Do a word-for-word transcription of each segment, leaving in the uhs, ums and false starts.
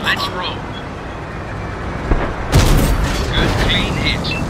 Let's roll. Good clean hit.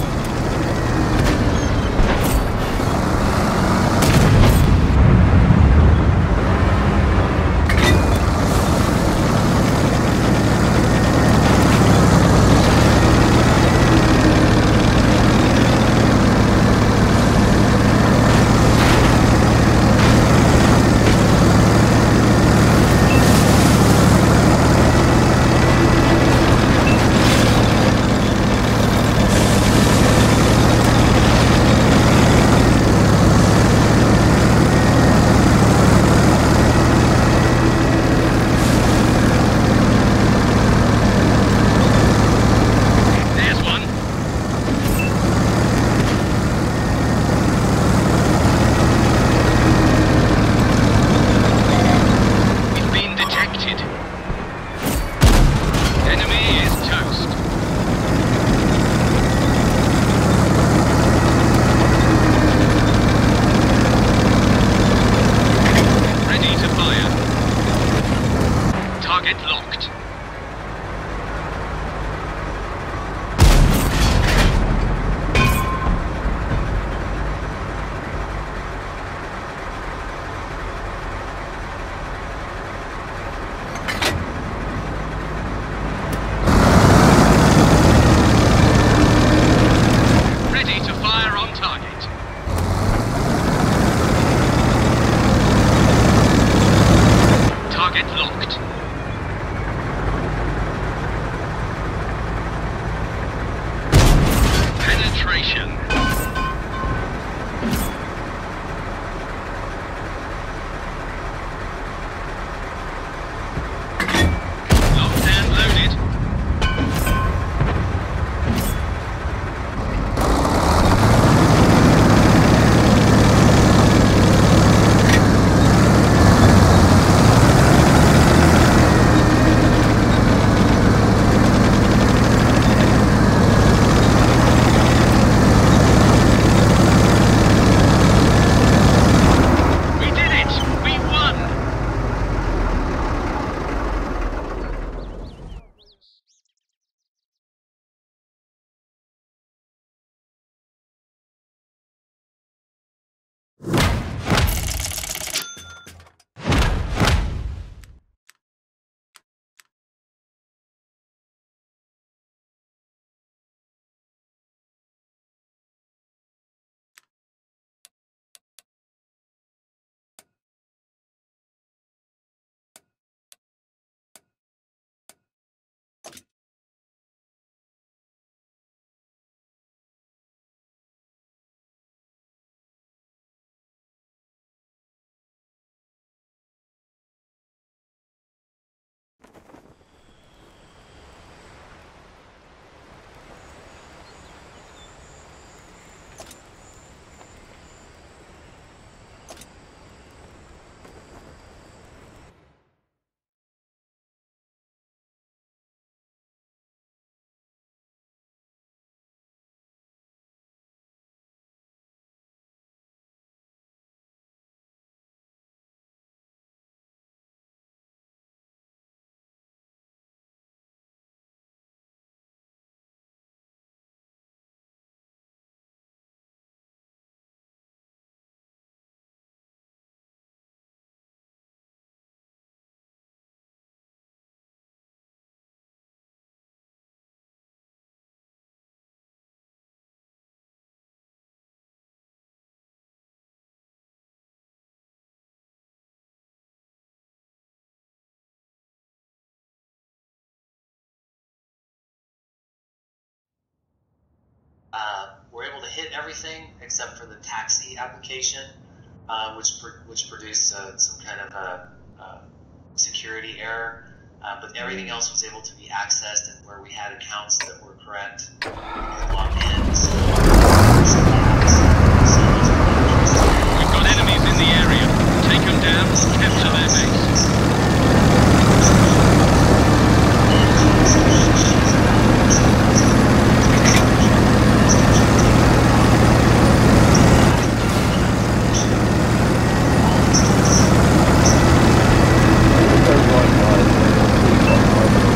Uh, we're able to hit everything except for the taxi application, uh, which pr- which produced uh, some kind of a, a security error. Uh, but everything else was able to be accessed, and where we had accounts that were correct, we could log in. So, we've got enemies in the area. Take them down, capture their base. Right, right.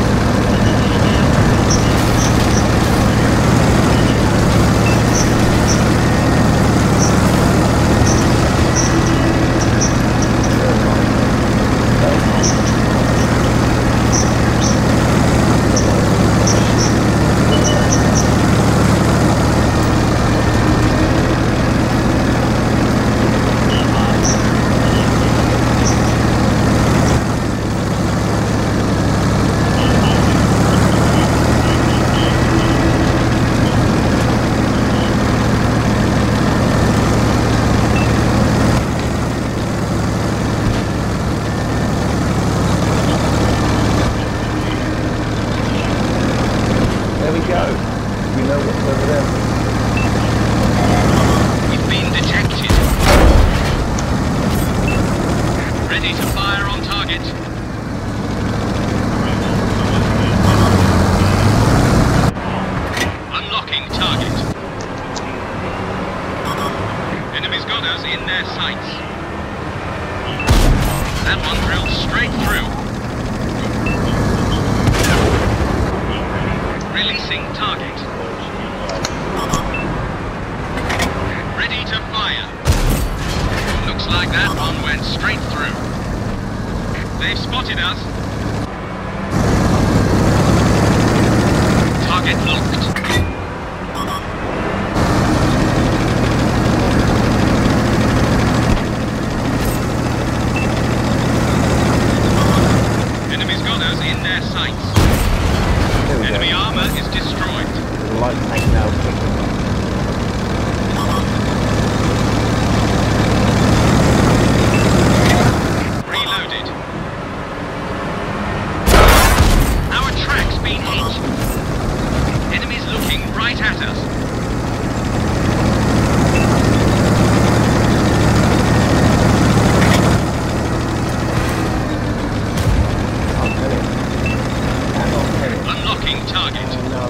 look over there. We've been detected. Ready to fire on target. Unlocking target. Enemy's got us in their sights. That one drilled straight through. Releasing target. Ready to fire. Looks like that one went straight through. They've spotted us. Target locked. Enemy's got us in their sights. Enemy go. Armor is destroyed. The light tank now kicking. Reloaded. Our track's been hit. Enemies looking right at us. Unlocking target.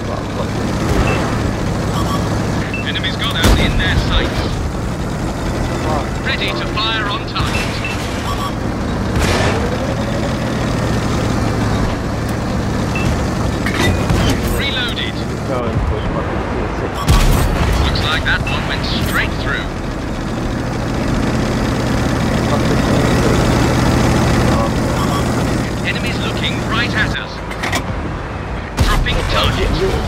Enemies got us in their sights. Ready to fire on target. Reloaded. Looks like that one went straight through. Enemies looking right at us. Dropping target.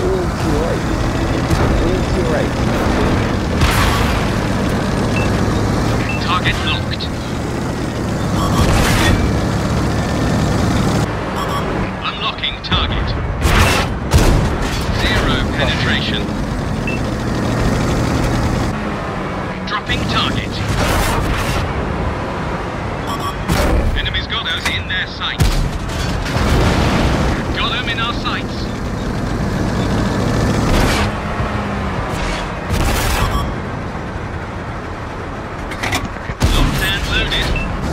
Target locked. Unlocking target. Zero penetration. Dropping target. Enemies got us in their sights. Got them in our sights. Locked and loaded.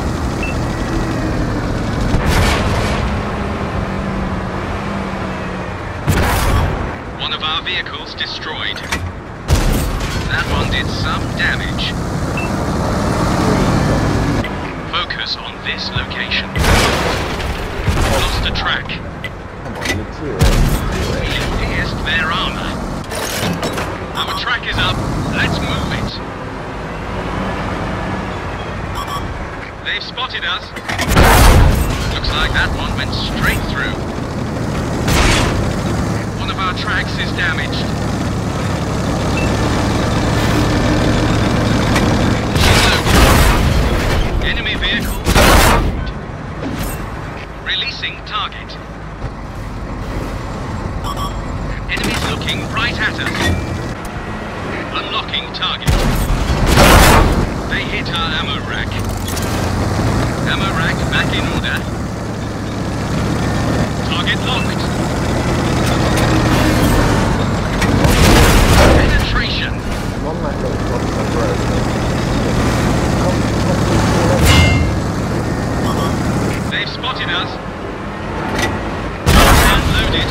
One of our vehicles destroyed. That one did some damage. Focus on this location. Lost a track. Come on, you're too We pierced their armor. Our track is up. Let's move it. They've spotted us. Looks like that one went straight through. One of our tracks is damaged. Enemy vehicle. Releasing target. Enemies looking right at us. Unlocking target. They hit our ammo rack. Ammo rack back in order. Target locked. Penetration. on that little cross the road. They've spotted us. And loaded.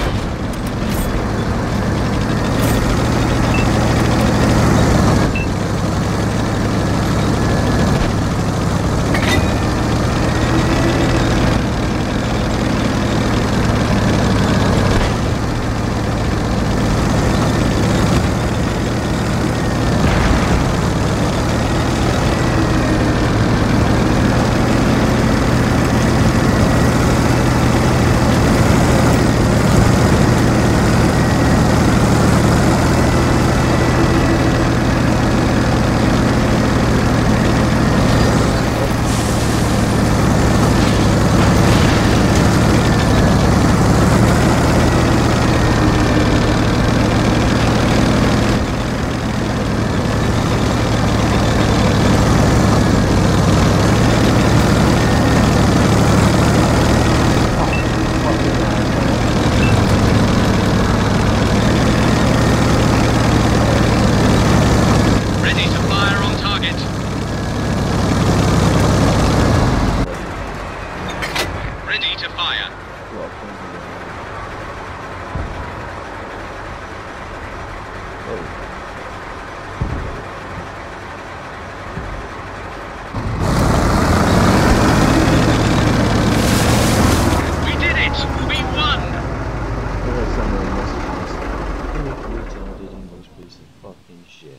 We did it! We won! There's someone in this house. Retarded English piece of fucking shit.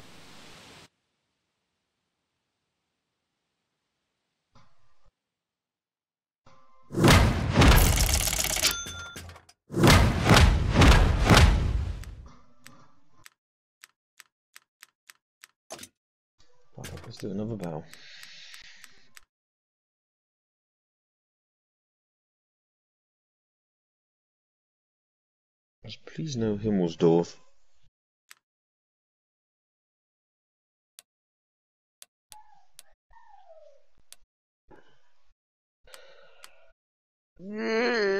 Fuck, let's do another battle. Just please no Himmelsdorf. Yeah.